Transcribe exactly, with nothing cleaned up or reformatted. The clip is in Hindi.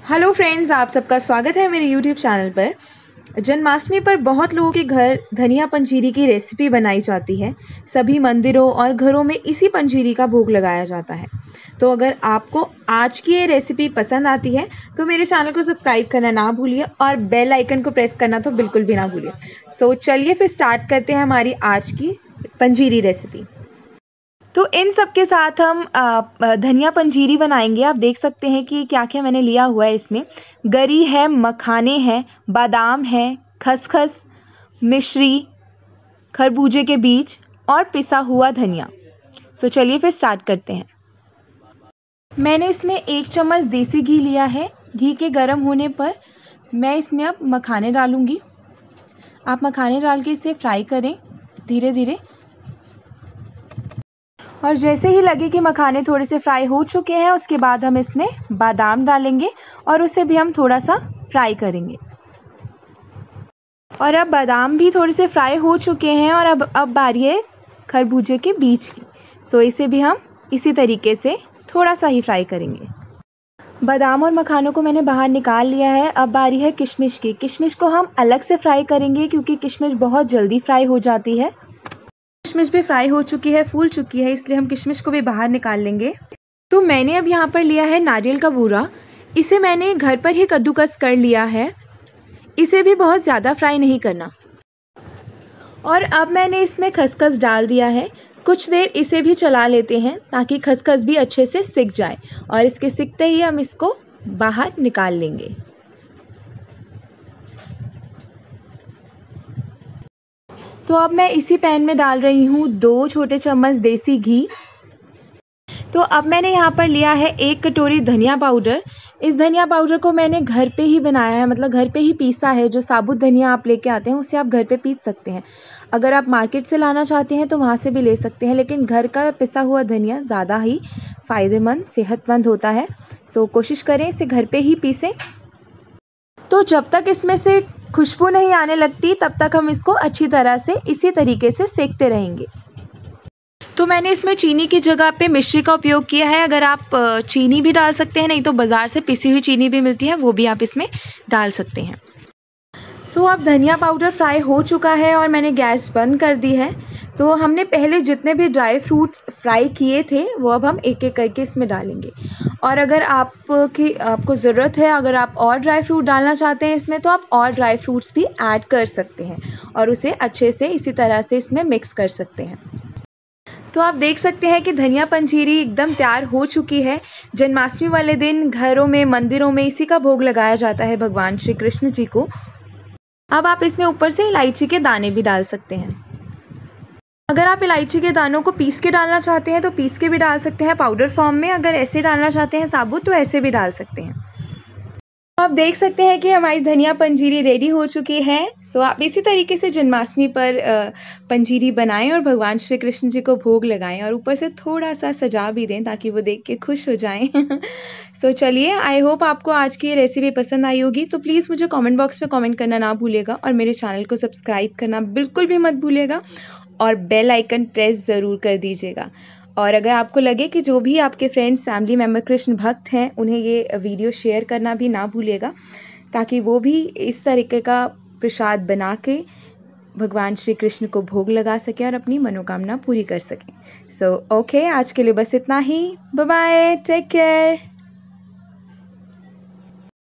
हेलो फ्रेंड्स, आप सबका स्वागत है मेरे यूट्यूब चैनल पर। जन्माष्टमी पर बहुत लोगों के घर धनिया पंजीरी की रेसिपी बनाई जाती है। सभी मंदिरों और घरों में इसी पंजीरी का भोग लगाया जाता है। तो अगर आपको आज की ये रेसिपी पसंद आती है तो मेरे चैनल को सब्सक्राइब करना ना भूलिए और बेल आइकन को प्रेस करना तो बिल्कुल भी ना भूलिए। सो चलिए फिर स्टार्ट करते हैं हमारी आज की पंजीरी रेसिपी। तो इन सब के साथ हम आ, धनिया पंजीरी बनाएंगे। आप देख सकते हैं कि क्या क्या मैंने लिया हुआ है। इसमें गरी है, मखाने हैं, बादाम है, खसखस, मिश्री, खरबूजे के बीज और पिसा हुआ धनिया। सो चलिए फिर स्टार्ट करते हैं। मैंने इसमें एक चम्मच देसी घी लिया है। घी के गर्म होने पर मैं इसमें अब मखाने डालूंगी। आप मखाने डाल के इसे फ्राई करें धीरे धीरे। और जैसे ही लगे कि मखाने थोड़े से फ्राई हो चुके हैं, उसके बाद हम इसमें बादाम डालेंगे और उसे भी हम थोड़ा सा फ्राई करेंगे। और अब बादाम भी थोड़े से फ्राई हो चुके हैं और अब अब बारी है खरबूजे के बीज की। सो इसे भी हम इसी तरीके से थोड़ा सा ही फ्राई करेंगे। बादाम और मखानों को मैंने बाहर निकाल लिया है। अब बारी है किशमिश की। किशमिश को हम अलग से फ्राई करेंगे क्योंकि किशमिश बहुत जल्दी फ्राई हो जाती है। किशमिश भी फ्राई हो चुकी है, फूल चुकी है, इसलिए हम किशमिश को भी बाहर निकाल लेंगे। तो मैंने अब यहाँ पर लिया है नारियल का बूरा। इसे मैंने घर पर ही कद्दूकस कर लिया है। इसे भी बहुत ज़्यादा फ्राई नहीं करना। और अब मैंने इसमें खसखस डाल दिया है। कुछ देर इसे भी चला लेते हैं ताकि खसखस भी अच्छे से सिक जाए। और इसके सिकते ही हम इसको बाहर निकाल लेंगे। तो अब मैं इसी पैन में डाल रही हूँ दो छोटे चम्मच देसी घी। तो अब मैंने यहाँ पर लिया है एक कटोरी धनिया पाउडर। इस धनिया पाउडर को मैंने घर पे ही बनाया है, मतलब घर पे ही पीसा है। जो साबुत धनिया आप लेके आते हैं उसे आप घर पे पीस सकते हैं। अगर आप मार्केट से लाना चाहते हैं तो वहाँ से भी ले सकते हैं, लेकिन घर का पिसा हुआ धनिया ज़्यादा ही फ़ायदेमंद, सेहतमंद होता है। सो कोशिश करें इसे घर पे ही पीसें। तो जब तक इसमें से खुशबू नहीं आने लगती तब तक हम इसको अच्छी तरह से इसी तरीके से सेकते रहेंगे। तो मैंने इसमें चीनी की जगह पे मिश्री का उपयोग किया है। अगर आप चीनी भी डाल सकते हैं, नहीं तो बाज़ार से पिसी हुई चीनी भी मिलती है, वो भी आप इसमें डाल सकते हैं। सो अब धनिया पाउडर फ्राई हो चुका है और मैंने गैस बंद कर दी है। तो हमने पहले जितने भी ड्राई फ्रूट्स फ्राई किए थे वो अब हम एक एक करके इसमें डालेंगे। और अगर आपकी आपको ज़रूरत है, अगर आप और ड्राई फ्रूट डालना चाहते हैं इसमें, तो आप और ड्राई फ्रूट्स भी ऐड कर सकते हैं और उसे अच्छे से इसी तरह से इसमें मिक्स कर सकते हैं। तो आप देख सकते हैं कि धनिया पंजीरी एकदम तैयार हो चुकी है। जन्माष्टमी वाले दिन घरों में, मंदिरों में इसी का भोग लगाया जाता है भगवान श्री कृष्ण जी को। अब आप इसमें ऊपर से इलायची के दाने भी डाल सकते हैं। अगर आप इलायची के दानों को पीस के डालना चाहते हैं तो पीस के भी डाल सकते हैं पाउडर फॉर्म में। अगर ऐसे डालना चाहते हैं साबुत तो ऐसे भी डाल सकते हैं। आप देख सकते हैं कि हमारी धनिया पंजीरी रेडी हो चुकी है। सो आप इसी तरीके से जन्माष्टमी पर पंजीरी बनाएं और भगवान श्री कृष्ण जी को भोग लगाएं और ऊपर से थोड़ा सा सजा भी दें ताकि वो देख के खुश हो जाएं। सो चलिए, आई होप आपको आज की ये रेसिपी पसंद आई होगी। तो प्लीज़ मुझे कमेंट बॉक्स में कमेंट करना ना भूलिएगा और मेरे चैनल को सब्सक्राइब करना बिल्कुल भी मत भूलिएगा और बेल आइकन प्रेस ज़रूर कर दीजिएगा। और अगर आपको लगे कि जो भी आपके फ्रेंड्स, फैमिली मेम्बर कृष्ण भक्त हैं, उन्हें ये वीडियो शेयर करना भी ना भूलिएगा ताकि वो भी इस तरीके का प्रसाद बना के भगवान श्री कृष्ण को भोग लगा सकें और अपनी मनोकामना पूरी कर सकें। सो ओके, आज के लिए बस इतना ही। Bye bye, take care.